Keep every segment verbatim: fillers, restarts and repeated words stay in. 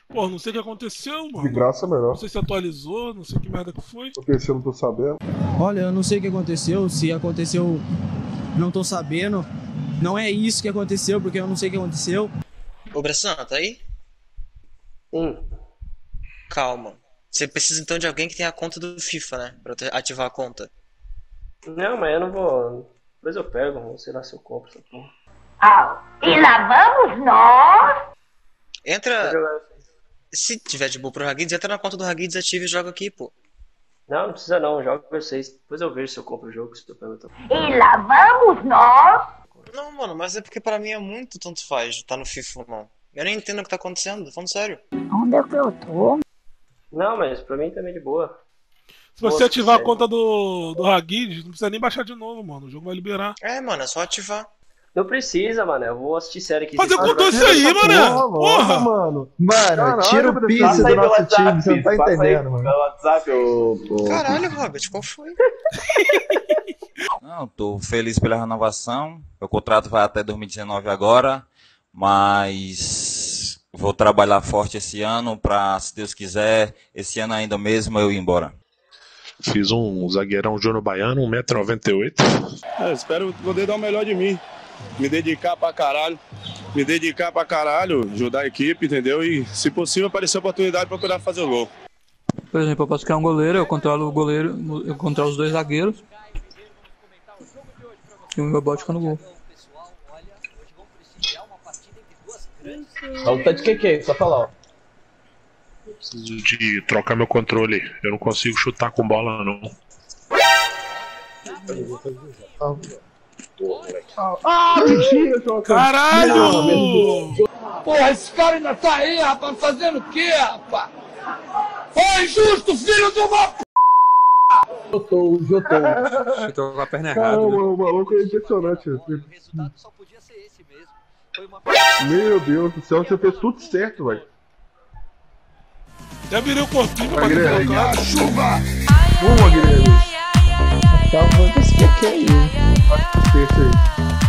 Pô, não sei o que aconteceu, De mano. graça é melhor. Não sei se atualizou, não sei que merda que foi. Tô pensando, não tô sabendo. Olha, eu não sei o que aconteceu, se aconteceu, não tô sabendo. Não é isso que aconteceu, porque eu não sei o que aconteceu. Ô, Bressan, tá aí? Hum. Calma. Você precisa então de alguém que tenha a conta do FIFA, né? Pra te- ativar a conta. Não, mas eu não vou. Depois eu pego, não sei lá se eu compro essa porra. Ah, e lá vamos nós? Entra. Vou jogar vocês. Se tiver de boa pro Haggids, entra na conta do Haggids, ativa e joga aqui, pô. Não, não precisa não, jogo com vocês. Depois eu vejo se eu compro o jogo, se eu pergunto. E lá vamos nós? Não, mano, mas é porque pra mim é muito tanto faz tá no FIFA ou não. Eu nem entendo o que tá acontecendo, tô falando sério. Onde é que eu tô? Não, mas pra mim também de boa. Se você Nossa, ativar a sério. conta do, do Hagid, não precisa nem baixar de novo, mano. O jogo vai liberar. É, mano, é só ativar. Não precisa, mano. Eu vou assistir série aqui. Fazer vocês com podem doce aí, jogar. mano. Porra! mano. Mano, Caralho, tira o Bressan. piso Passa do aí nosso time, você não tá entendendo, mano. Pelo WhatsApp, ô. ô- Caralho, Robert, qual foi? Não, tô feliz pela renovação. Meu contrato vai até dois mil e dezenove agora, mas vou trabalhar forte esse ano pra, se Deus quiser, esse ano ainda mesmo eu ir embora. Fiz um zagueirão Júnior Baiano, um metro e noventa e oito. É, espero poder dar o melhor de mim. Me dedicar pra caralho. Me dedicar pra caralho, ajudar a equipe, entendeu? E, se possível, aparecer a oportunidade pra poder fazer o gol. Por exemplo, eu posso criar um goleiro, eu controlo o goleiro, eu controlo os dois zagueiros. E o meu bote fica no gol. Não tá de que que? Só falar, ó. Preciso de trocar meu controle. Eu não consigo chutar com bola, não. Ah, mentira, Joca. Caralho! Porra, esse cara ainda tá aí, rapaz, fazendo o quê, rapaz? Ô, injusto, filho de uma p... Jotou, jotou. Eu tô com a perna Caramba, errada, né? o maluco é impressionante. Meu Deus do céu, você fez tudo certo, velho. Já virei o corpinho pra Vai, bater Guilherme. pelo cara. Boa, Guilherme. Tá muito esse que aí. Esse aí.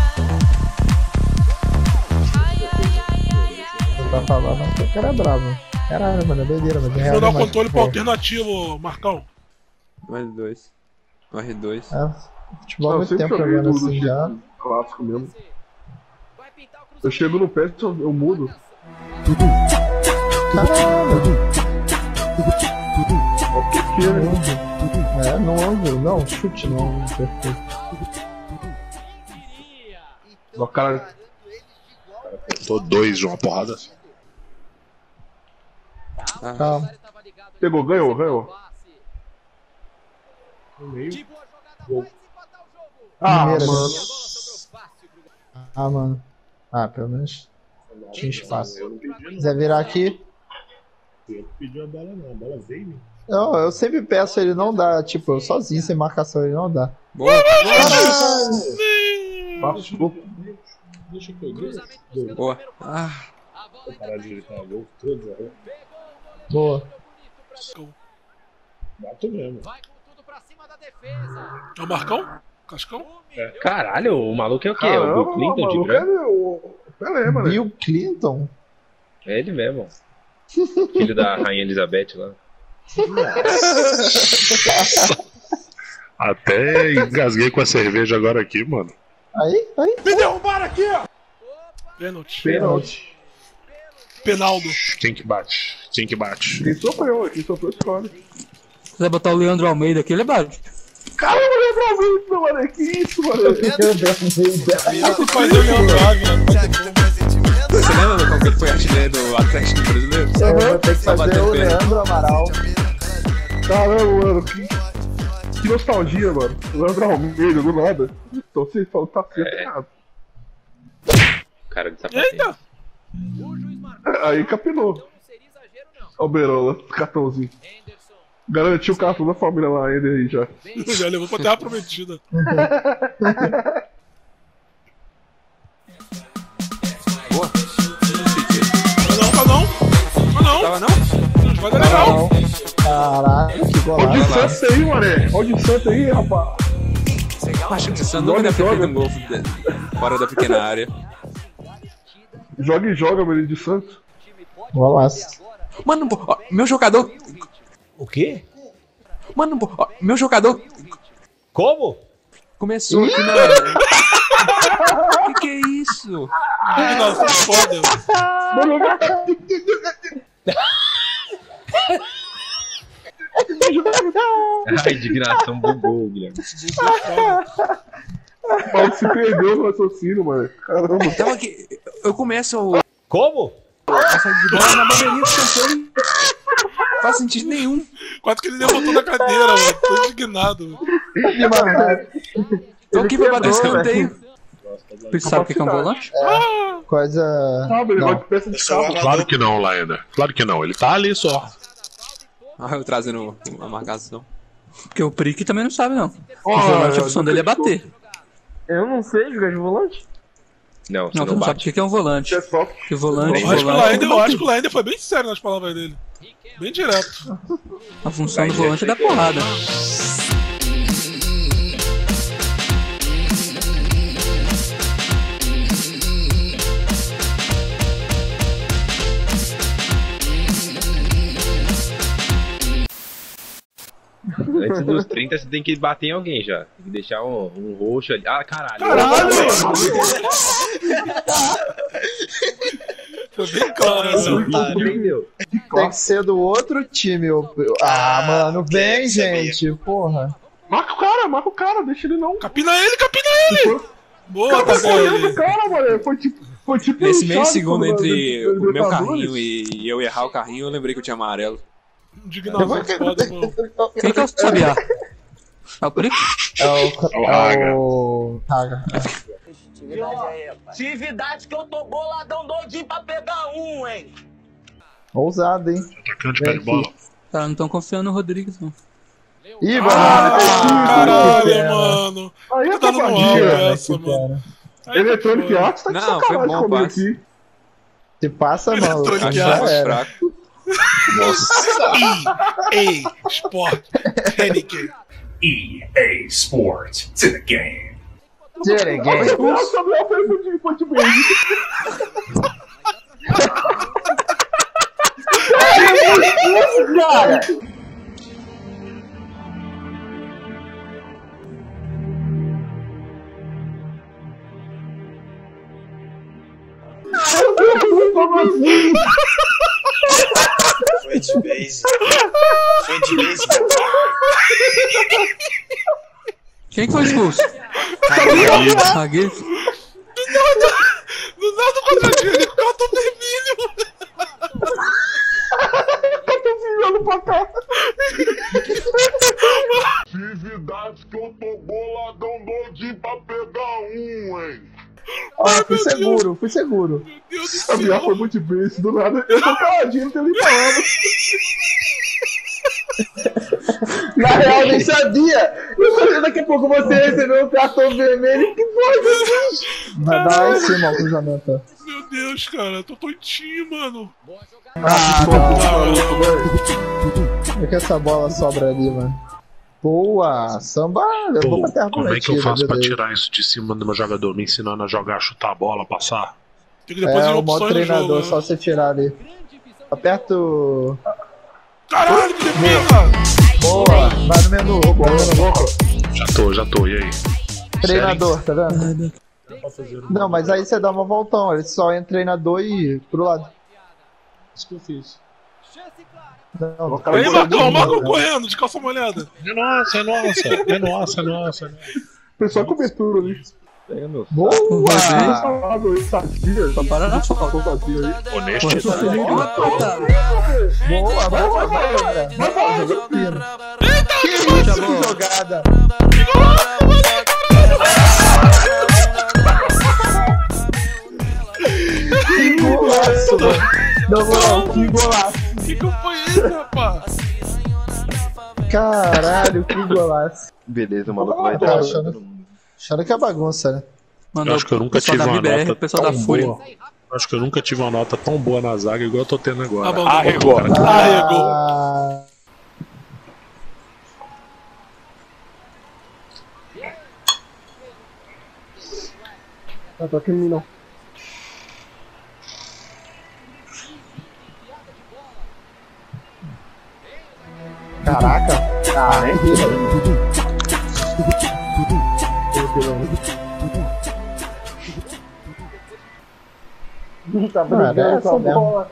Você tá falando que o cara é bravo. Caralho, mano, é doideira, mas é Vou real. dar o demais. controle pro Pô, alternativo, Marcão. Um R dois. Um R dois. é, futebol há Eu muito sempre tempo joguei jogando do, assim do já. jeito clássico mesmo. Eu chego no pé, eu eu mudo. Caralho, Ó, que que é? é, no ângulo, não, chute no ângulo, perfeito. O cara. Tô dois de uma porrada. Calma. Pegou, ganhou, ganhou. No meio. Gol. Ah, Primeira, né? mano. Ah, mano. Ah, pelo menos tinha espaço. Eu não pedi, Se quiser virar aqui. eu não pedi a bola, não. A bola veio, né? Não, eu sempre peço, ele não dá. Tipo, eu sozinho, sem marcação, ele não dá. Boa! Passou. Deixa eu pegar. Boa! Ah! Vou parar de gritar gol. Todos aí. Boa. Bato mesmo. É o Marcão? Cascão? Caralho, o maluco é o quê? É Caramba, o Bill Clinton de maluco, branco? é o Pelé, mano. Bill Clinton? É ele mesmo. Filho da Rainha Elizabeth lá. Até engasguei com a cerveja agora aqui, mano. Aí, aí. Me derrubaram aqui, ó! Pênalti. Pênalti. Penaldo. Quem que bate? Quem que bate? Quem sofreu, quem sofreu escolhe. Se quiser botar o Leandro Almeida aqui, ele é bate. Caramba, lembra muito, mano. Que isso, mano? Isso faz eu lembrar, velho. Você lembra qual que ele foi artilheiro do Atlético Brasileiro? Eu vou ter que Só fazer bateu o pênalti. Leandro Amaral. Caramba, mano. Que, que nostalgia, mano. Leandro Almeida, do nada. Então você falou que tá certo É. errado. Cara de sapatinho. Eita! Aí capinou. Ó o Berola, cartãozinho. Garantiu o cartão da família lá ainda aí já. Já levou pra terra prometida. Boa! Ah não, ah não! Ah não! Tava não? Vai dar legal! Caralho, que Olha o golaço. Santos aí, mané. Olha o Santos aí, rapaz. Acho que você não deve ter feito um gol fora da pequena área. Joga e joga, menino de Santos. Golaço. Mano, ó, meu jogador... O quê? Mano, ó, meu jogador... Como? Começou aqui na... Que que é isso? Nossa, foda. A indignação bugou, Guilherme. O Paulo se perdeu no raciocínio, mano. Caramba. Então aqui, eu começo... Como? A saída de bola na bandeirinha do cantor. Não faz sentido nenhum. Quase que ele levantou da cadeira, mano. Tô indignado. Tô aqui pra bater escanteio. Você sabe o que é um volante? É, coisa... Sabe, ele vai de peça de carro. Claro que não, Laenda. Claro que não. Ele tá ali só. Ah, eu trazendo uma marcação. Porque o Prick também não sabe, não. Oh, o volante, a função dele é bater. Eu não sei jogar de volante. Não, você Não, não, tu não sabe bate. o que é um volante. É só... Que volante, Eu acho que o volante... Laender- eu acho que o Laender foi bem sério nas palavras dele. Bem direto. A função do volante é dar porrada. Antes dos trinta você tem que bater em alguém já. Tem que deixar um, um roxo ali. Ah, caralho. Caralho! Foi bem claro, né? Tem que ser do outro time. o- Ah, mano, vem, gente. Porra. Marca o cara, marca o cara, deixa ele não. Capina ele, capina ele! Boa, Cara, foi ele, Tabelle. cara, mano. Foi tipo. Foi tipo Nesse um meio Chaves segundo quando- entre da- o meu Libertadores. carrinho e eu errar o carrinho, eu lembrei que eu tinha amarelo. Indignação foda, mano. Quem que é o Sabiá? É o Prick? É o... É o... Raga. Atividade que eu tô boladão doidinho pra pegar um, hein? Ousado, hein? Atacante pé de bola. Cara, não estão confiando no Rodrigues, não. Ih, mano. Ah, caralho, pena. mano. Aí é Tá dando no safadinha, alto né, essa, que mano. pena. Electronic Arts tá de Não, foi sacanagem bom, comigo passe. aqui. Se passa, mano. Eletrônica Acho Já mais era. fraco. E A Sport Heineken. E A Sport to the game. Tira, game. Nossa, Samuel foi muito foi de bem. Cara. Foi de base. Foi de base. Quem que foi expulso? Zagueiro. Do nada o quadradinho ali com o cartão vermelho. Cartãozinho olhando pra cá. Atividade que eu tô boladão doidinho pra pegar um, hein? Ó, fui seguro, fui seguro. Meu Deus do Sabiá céu. foi muito bem, isso do nada. Eu tô caladinho, não tenho nem palavra. Na real, nem sabia. Eu, daqui a pouco você recebeu um cartão vermelho. Que porra é isso? Vai dar lá em cima o cruzamento. Meu Deus, cara. Tô doidinho, mano. Ah, não. Por que essa bola sobra ali, mano? Boa! Samba levou pra terra Como é que eu faço pra beleza. tirar isso de cima do meu jogador? Me ensinando a jogar, chutar a bola, passar? Tem que depois É ir o modo opções no treinador, jogo, né? só você tirar ali. Aperta o... Caralho, que defesa! Boa! Vai no menu, vai no menu. Já tô, já tô, e aí? Treinador, tá vendo? Não, mas aí você dá uma voltão, ele só entra treinador e pro lado. Isso que eu fiz. Não, o Aí, Marcão, não, Marcão não. correndo, de calça molhada. É nossa, é nossa, é nossa, é nossa. Foi só cobertura ali. Pega meu. Boa! Sabe, sadia, só para na falta vazio aí. Honestidade. Boa, vai, vai, vai, vai, vai, vai, jogou fino. Que isso, que jogada! Que golaço, mano! Na moral, que golaço! Que que foi isso, rapaz? Caralho, que golaço! Beleza, o maluco vai Tá dar. achando, achando que é bagunça, né? Mano, Eu acho que eu nunca pessoal tive da uma V B R, nota o pessoal tão da Fúria. boa. Eu Acho que eu nunca tive uma nota tão boa na zaga igual eu tô tendo agora. Ah, bom, Arregou. Arregou. Ah, Não toca em mim, não. Caraca. Ah, nem Tá brincando com a bola.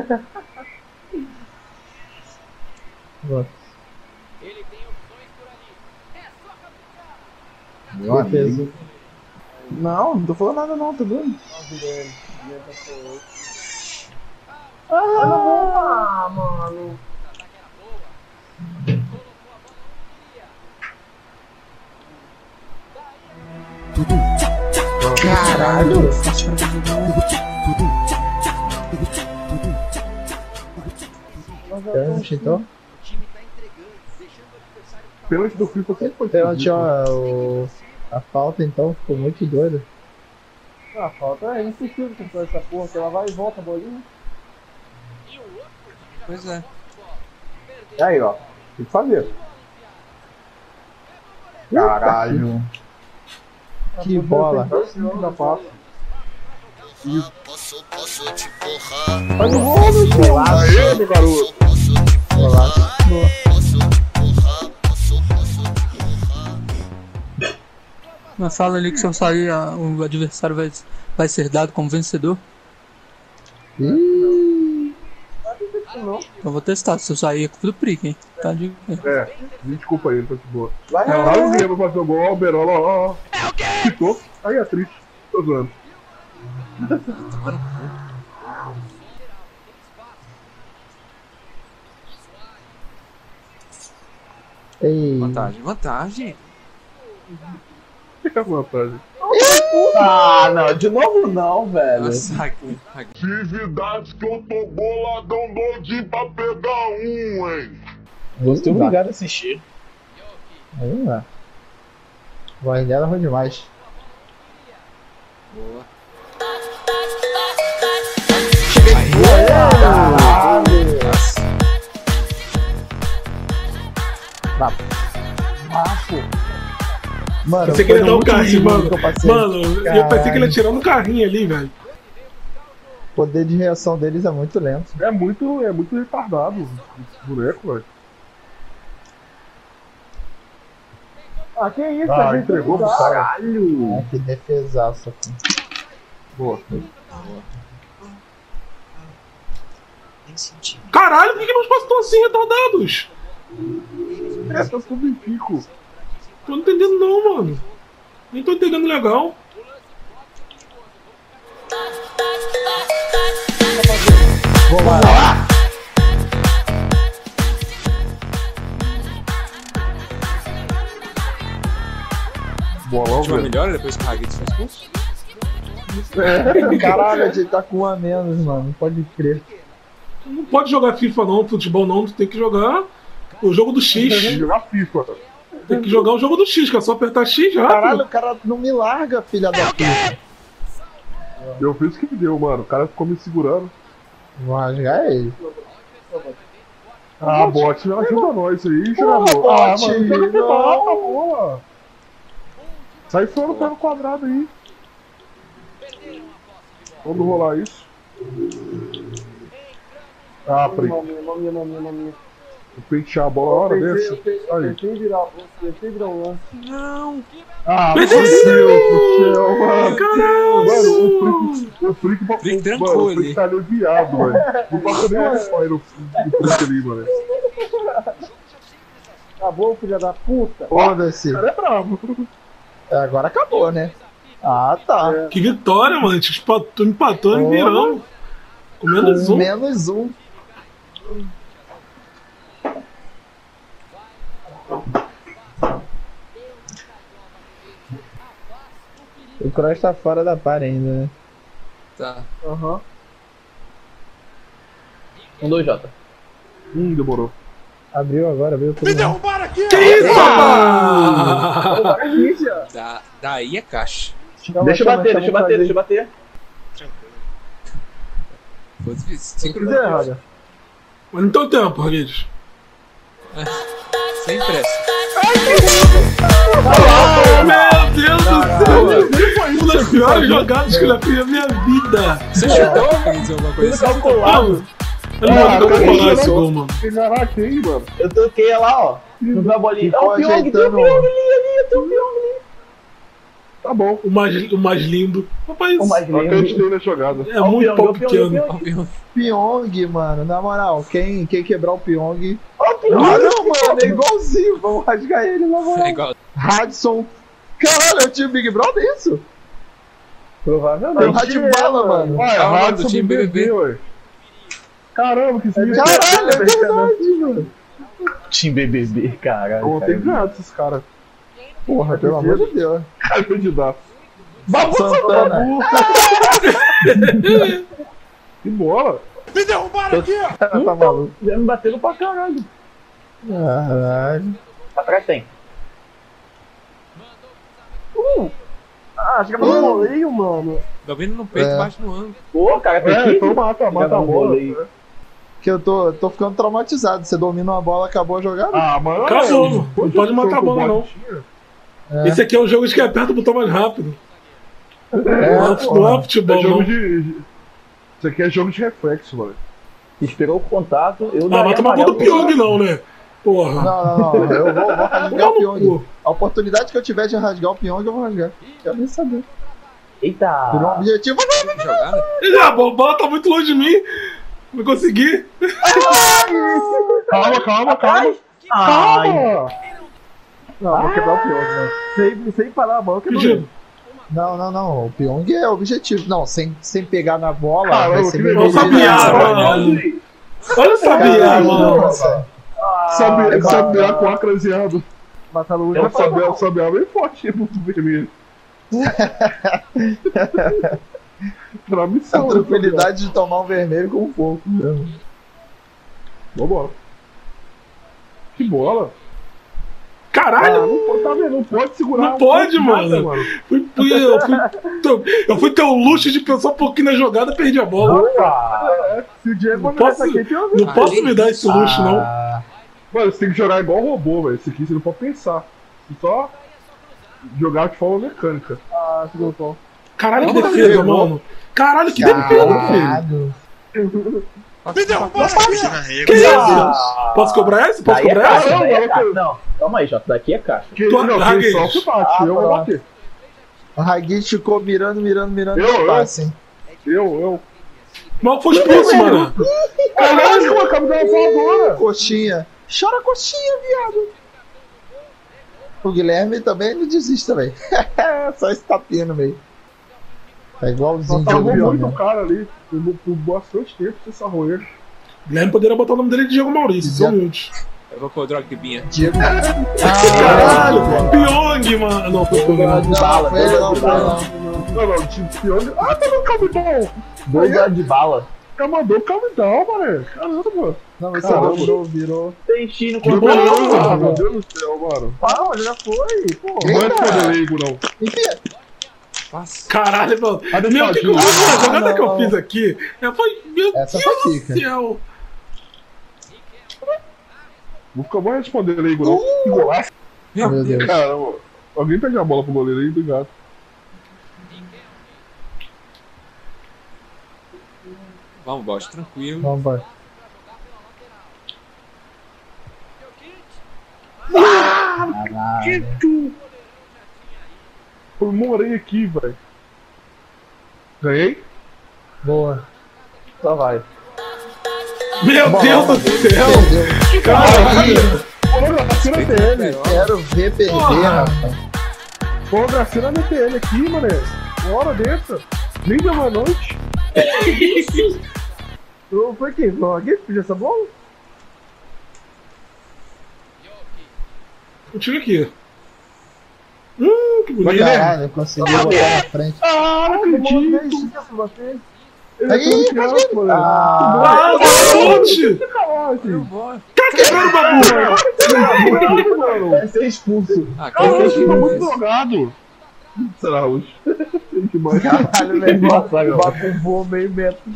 Meu amigo. Não, não tô falando nada não, tá vendo? Ah, mano. Caralho. Pênalti então? Pênalti do FIFA sempre foi Pênalti, ó, o... a falta então ficou muito doida. A falta é impossível com essa porra, que ela vai e volta a bolinha. Pois é. Aí, ó. Tem que fazer. Caralho. Que bola. Da passa. Isso. Faz o gol, meu filho. Aê, meu garoto. Mas fala ali que se eu sair, a- o adversário vai, vai ser dado como vencedor. Ih. Não. Eu vou testar, se eu sair é culpa do Prick, hein? Tá de... É, desculpa aí, tá de boa. Vai, Tá o Guilherme pra fazer o gol, ó, o Berola, ó, ó. Ficou. Aí é triste. Tô zoando. Ei. Vantagem, vantagem. Fica à vontade. Ah, não, de novo não, velho. Nossa, aqui, aqui. Atividades que eu tô boladão doidinho pra pegar um, hein? Muito obrigado a assistir. Vamos lá. O Arnella foi demais. Boa. Caralho. Vá. Mano, Pensei que ele ia dar foi no um carrinho, último segundo mano. que eu passei. Mano, eu pensei que ele ia Caralho. tirar um carrinho ali, velho. O poder de reação deles é muito lento. É muito, é muito retardado esse boneco, velho. Ah, que isso? Ah, a gente entregou não pro dá. cara. Caralho. Ah, que defesaço aqui. Boa. Caralho, por que que meus passos estão assim retardados? É, tá tudo em pico. Tô não entendendo não, mano. Nem tô entendendo legal. Vamos lá. Bolão, Última velho. melhora depois que o Raguete foi expulso? É, caralho, a gente tá com um a menos, mano. Não pode crer. Não pode jogar FIFA não, futebol não, tu tem que jogar o jogo do Tem que X. jogar FIFA. Tem que jogar o jogo do X, que é só apertar X já. Caralho, o cara não me larga, filha da puta. Eu fiz o que me deu, mano. O cara ficou me segurando. Vou rasgar ele. Ah, bot, ajuda nós aí, Porra, jogador. Ah, bot, mano, joga de não. volta, porra. Sai fora, pé no quadrado aí. Vamos rolar isso. Ah, Pri. Maminha, maminha, maminha, maminha. Vou pentear a bola a hora Eu dessa. tentei- eu Aí. tentei virar, eu tentei virar um lance. Não! Ah, meu Perdeu! Deus do céu, mano. Caralho! Mano, o Frick, o Frick, Frick mano, trancou o Frick ali. tá aliviado, velho. Não passa nem o pai no no Frick ali, mano. Acabou, filha da puta. Foda-se. O cara é bravo. Agora acabou, né? Ah, tá. Que vitória, mano. Tu empatou, empatou e viramos. Com menos Com um. menos um. O Kroos tá fora da par ainda, né? Tá. Aham. Um, dois, Jota. Hum, demorou. Abriu agora, abriu tudo. Me derrubaram aqui! Que isso, rapaz? Da, daí é caixa. Deixa eu bater, deixa eu bater, deixa eu bater. Foda-se, Sem Fizer errado. Mas não tem o tempo, Raguedes. Sem pressa. Meu Deus do céu! Uma das piores jogadas que eu já fiz na minha vida. Você chutou, Raguete, alguma coisa assim? Calculado. Eu não Ah, vou cara, falar isso esse não- gol, mano. Caraca, hein, mano. Eu toquei lá, ó. Não viu a bolinha. Ó, o Pyong, tem o Pyong ali, ali, tem o Pyong ali. Tá bom. O mais, o mais lindo. Rapaz, O mais lindo. Acreditei na jogada. é muito pau pequeno. Pyong, mano, na moral, quem, quem quebrar o Pyong. Ó, o Pyong! Ah, não, mano, é igualzinho. Vamos rasgar ele, na moral. É igual. Radisson. Caralho, é o time Big Brother isso? Provavelmente. É o Radbala, mano. Ué, Ah, errado do sobre time o B B, ué. Caramba, que isso Caralho, é verdade, mano. Time B B B, caralho. Eu tenho ganhado esses caras. Porra, pelo amor de Deus. Cara, candidato. Babu Santana. Que bola. Me derrubaram aqui, ó! Tá maluco. Já me batendo pra caralho. Caralho. Atrás tem. Uh! Ah, chega no voleio, mano. Tô vindo no peito, É. bate no ângulo. Pô, cara, tem É, que então mata, mata a bola. Que eu tô, tô ficando traumatizado. Você domina uma bola, acabou a jogada. Ah, mano. Acabou, não pode matar a bola, não. É. Esse aqui é o jogo de que aperta o botão mais rápido. É, Não é porra. futebol, É jogo não. de. Isso aqui é jogo de reflexo, mano. Esperou o contato, eu Ah, daria mas tomar conta do amarelo. Pyong, não, né? Porra. Não, não, não. Eu vou, vou rasgar o Toma no Pyong. cu. A oportunidade que eu tiver de rasgar o Pyong, eu vou rasgar. Quero nem saber. Eita! Por um objetivo. Jogada? Ah, a bola tá muito longe de mim. Não consegui. Calma, calma, calma. Ai! Calma. Não, vou quebrar o Pyong, né? Sem, sem parar a mão, que Pedido. Não, não, não. O Pyong é o objetivo. Não, sem, sem pegar na bola. Caramba, vai ser que meio Olha o Sabiá, mano. Olha o Sabiá, mano. Nossa. Sabe, sabiá com a craseado. Matar no É, sabiá, sabiá bem forte, muito vermelho. Pra A missão. tranquilidade de tomar um vermelho com um pouco. Vambora. Que bola. Caralho. Ah, não, pode- tá vendo? Não pode segurar. Não pode, nada, mano. Fui, fui, eu, fui, tô- eu fui ter o luxo de pensar um pouquinho na jogada e perdi a bola. É, se o Diego Não posso, não posso me dar esse luxo, não. Mano, você tem que jogar igual robô, velho. Esse aqui você não pode pensar. Você só jogar de forma mecânica. Ah, segurou o tom. Caralho, que Não, defesa, não. mano. Caralho, que defesa, filho. Caralho. Me derrubaram aqui! Que isso? Posso cobrar essa? Posso Daí é cobrar caixa, essa? daí é caixa. Não, calma aí, Jota, daqui é caixa. Que, Tô- não, larguei. quem só que bate, eu vou bater. O Hagui ficou mirando, mirando, mirando. Eu, no eu. passe, hein? Eu, eu. Mal foi expulso, mano. Caralho, mano, acaba de dar uma voadora. Coxinha. Chora coxinha, viado. O Guilherme também não desiste também. Só esse tapinha no meio. Tá igualzinho de Salvou jogo, muito né? o cara ali. Por, por bastante tempo sem sarrou ele. Guilherme poderia botar o nome dele de Diego Maurício, sou humilde. Eu vou pôr droga que vinha. Diego. Caralho, Pyong, mano. Não, foi Pyong, não. Não, foi ele, não, foi ele, não. Não, não, o time Pyong. Ah, tá no Calvidão. Dois horas de bala. Já mandou o Calvidão, mano. Caramba, mano. Não, mas Caramba. virou, virou. Tem Chino Meu com Deus, meu Deus do céu, mano. Pau, já foi, pô. Não é foda leigo, não. Enfim, Caralho, mano. Ah, deixa Meu, eu que que eu, ajudar. a jogada Ah, que eu não. fiz aqui é, foi. Meu Essa Deus foi do pica. céu. Não fica bom responder leigo, não. Que golaço. meu Deus. Caramba. Alguém pega a bola pro goleiro aí, obrigado. Vamos, bosta, tranquilo. Vamos, vai. Que tu... Eu morei aqui, velho. Ganhei? Boa. Só vai. Meu Bom, Deus do céu. Perdeu. Caralho. Pô, Gracina T L. Quero ver perder, Porra. rapaz. Pô, Gracina T L aqui, mané. Uma hora dessa. Nem deu uma noite. Não foi quem? Não, alguém pediu essa bola? Eu tive aqui. Hum, que bonito. Caralho, conseguiu botar na frente. Ah, não acredito. Ele é Aí, todo criança, mano. Ah, o chute! Tá quebrando o babu! Vai ser expulso. Ah, Cara, que eu tô muito isso? drogado. Será hoje? Tem que mais. Caralho, meu irmão. Bota um voo meio metro.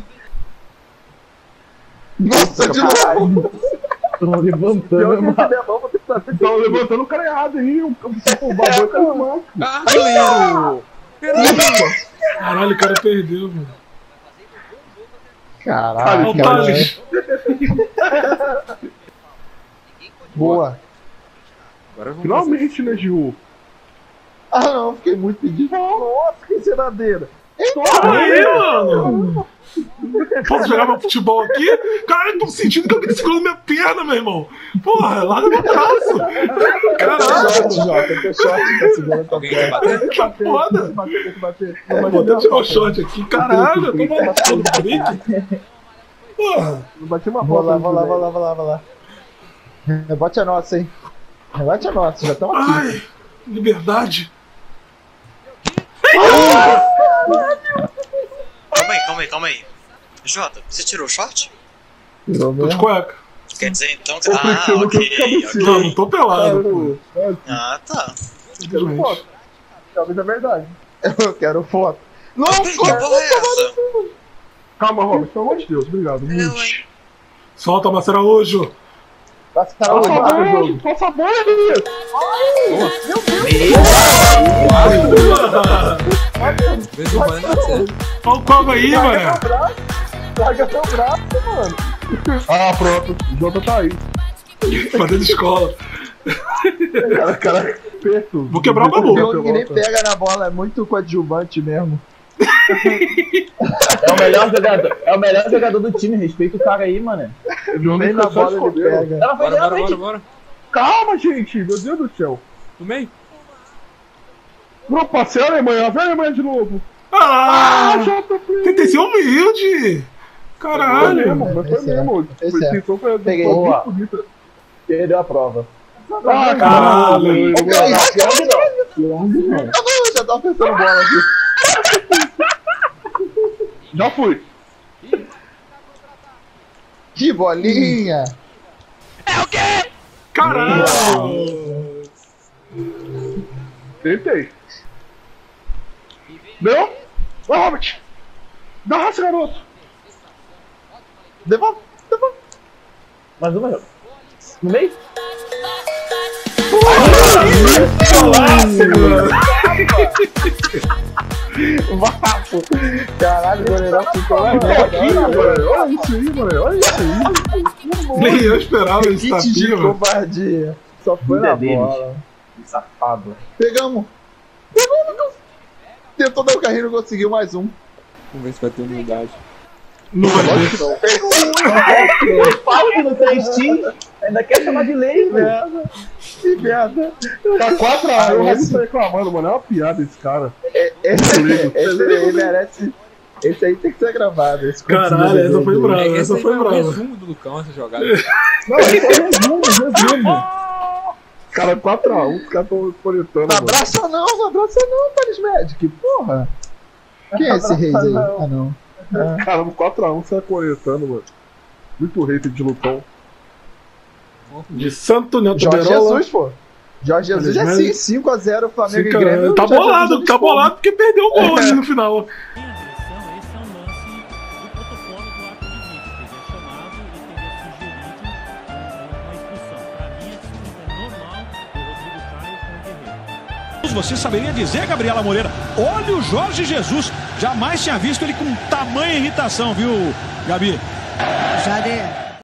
Nossa, de novo. Tô levantando, mano. Tava levantando o cara errado aí. O o bagulho tá no mato. Ah, goleiro! Caralho, o cara perdeu, mano. Caralho, Olha o cara. Thales. Boa. Agora Finalmente, né, Gil? Ah, não, fiquei muito pedido. Nossa, que enceradeira. Calma aí, mano. Posso jogar meu futebol aqui? Caralho, tô sentindo que alguém segurou minha perna, meu irmão. Porra, larga meu braço. Caralho. Jota, teu short tá segurando tua perna. Que foda. Vou até tirar o short aqui. Caralho, eu tô matando o brick. Porra. Bati uma Vou bola. lá, vou lá, vou lá, vou lá, vou lá. Rebote é nosso, hein? Rebote é nosso, já estamos aqui. Ai, liberdade. Calma aí, calma aí, calma aí. Jota, você tirou o short? Tirou Tô de cueca. Quer dizer então que... Ah, ok, ok. Não, não tô pelado. Ah, tá. Quero foto. Talvez é verdade. Eu quero foto. Não, Que porra é essa? Calma, Robert, pelo amor de Deus, obrigado. Eu, hein? Solta, Marcelo Araújo. Passa a bola, passa o jogo. Passa a bola, Elias. Olha o covo aí, mano. Larga teu braço, mano. Ah, pronto. O Jota tá aí. Fazendo escola. Cara, cara, perto. Vou quebrar o O babu. jogo que nem pega na bola, é muito coadjuvante mesmo. É o melhor jogador, é o melhor jogador do time, respeita o cara aí, mano. Nem na bola ele pega. Ela foi Bora, bora, realmente. bora, bora. Calma, gente. Meu Deus do céu. No meio. Não, passei a Alemanha. Vem a Alemanha de novo. Ah, Jota Play. tentei ser humilde. Foi Caralho. mesmo, mas foi Esse é. mesmo. Esse é. Intenção foi Peguei. foi Boa. muito bonita. Perdeu a prova. Ah, Caralho. Ok, Ah, não, eu já tava pensando bola aqui. Já fui. Que bolinha! Caralho. Tentei. Deu? Vai, Robert. Dá raça, garoto. Devolve, devolve. Mais uma jogo. No meio? Vapo! Caralho, o goleirão ficou lá Olha isso aí, mano. Olha isso aí. Nem eu esperava esse Kit de tapinha, mano. covardia. Só foi Vida na deles. bola. Safado. Pegamos. Pegamos. Tentou dar o carrinho e não conseguiu mais um. Vamos ver se vai ter humildade. Não vai ter. Eu falo que não tem Steam, ainda quer chamar de lei, velho. Que merda. Tá quatro a um, ele tá reclamando, mano. É uma piada esse cara. Esse, esse aí merece. Esse aí tem que ser gravado. Esse Caralho, essa foi brava. É, esse Essa aí foi foi o brava. resumo do Lucão, essa jogada. Não, isso é resumo, resumo. Cara, quatro a um, os caras tão coletando. Não abraça não, não abraça não, Paris Magic. Porra. Quem é esse reis aí? Ah, não. É. Caramba, quatro a um, você tá coletando, mano. Muito hater de Lucão. De Santo Neto Jorge Berola. Jesus, pô. Jorge Jesus é sim, cinco a zero Flamengo Fica- e Grêmio. Tá Jorge bolado, Jesus tá dispõe. bolado porque perdeu o gol ali no final. Você saberia dizer, Gabriela Moreira? Olha o Jorge Jesus. Jamais tinha visto ele com tamanha irritação, viu, Gabi? Jade,